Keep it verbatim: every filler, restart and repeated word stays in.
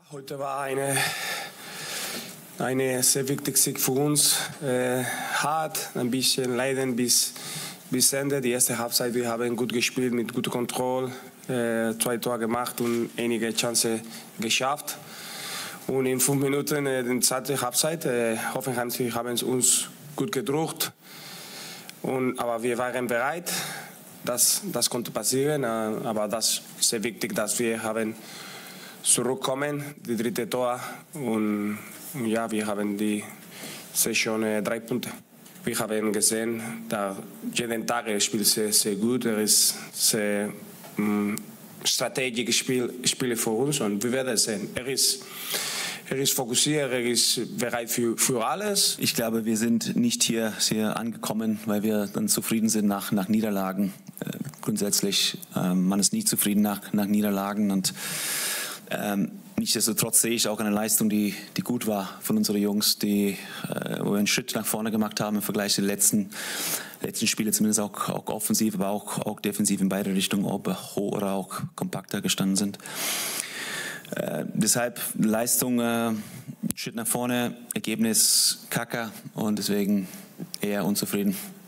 Heute war eine, eine sehr wichtige Sieg für uns. Äh, hart, ein bisschen leiden bis, bis Ende. Die erste Halbzeit, wir haben gut gespielt, mit guter Kontrolle, äh, zwei Tore gemacht und einige Chancen geschafft. Und in fünf Minuten, äh, die zweite Halbzeit, äh, Hoffenheim haben es uns gut gedruckt. Und, aber wir waren bereit. Das, das konnte passieren, äh, aber das ist sehr wichtig, dass wir haben zurückkommen, die dritte Tor. Und ja, wir haben die Saison äh, drei Punkte. Wir haben gesehen, dass jeden Tag er spielt sehr, sehr gut. Er ist sehr mh, strategisch Spiel, Spiele für uns und wir werden sehen. Er ist Er ist fokussiert, er ist bereit für, für alles. Ich glaube, wir sind nicht hier sehr angekommen, weil wir dann zufrieden sind nach, nach Niederlagen. Äh, grundsätzlich, äh, man ist nie zufrieden nach, nach Niederlagen. Und ähm, nichtsdestotrotz sehe ich auch eine Leistung, die, die gut war von unseren Jungs, die, äh, wo wir einen Schritt nach vorne gemacht haben im Vergleich zu den letzten, letzten Spielen, zumindest auch, auch offensiv, aber auch, auch defensiv in beide Richtungen, ob hoch oder auch kompakter gestanden sind. Äh, deshalb Leistung, äh, Schritt nach vorne, Ergebnis Kacke und deswegen eher unzufrieden.